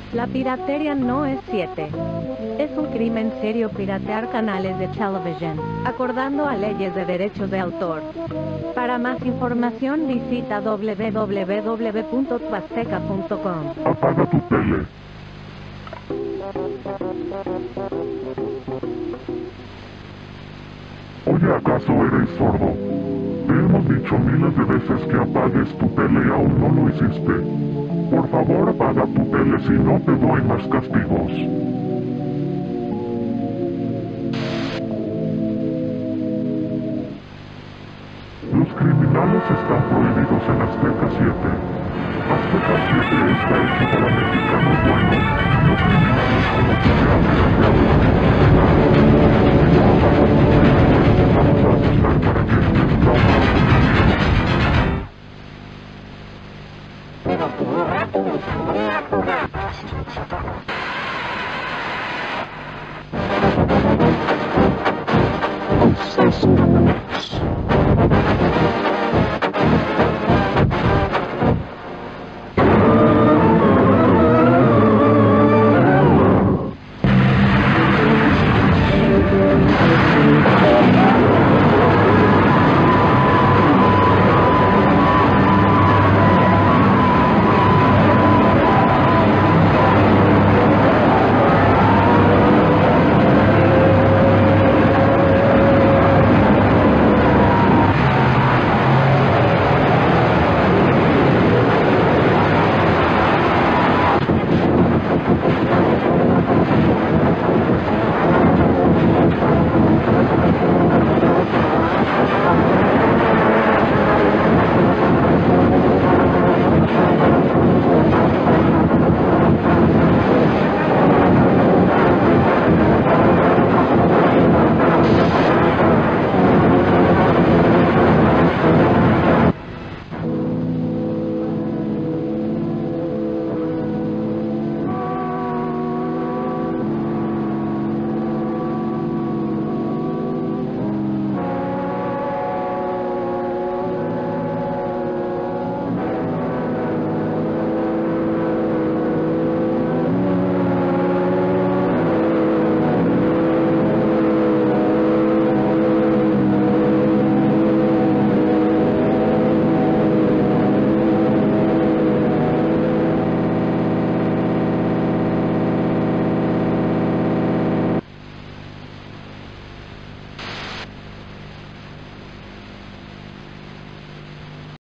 La piratería no es 7. Es un crimen serio piratear canales de televisión, acordando a leyes de derechos de autor. Para más información visita www.tuazteca.com. Apaga tu tele. Oye, ¿acaso eres sordo? Te hemos dicho miles de veces que apagues tu tele y aún no lo hiciste. Por favor, apaga tu tele, si no te doy más castigos. Los criminales están prohibidos en Azteca 7. Azteca 7 está hecho para mexicanos buenos, no criminales como tú que han pirateado la computadora. Si no apagas tu tele, pues te vamos a asustar para que estés traumado con el miedo. Pero muy rápido, saldré a jugar.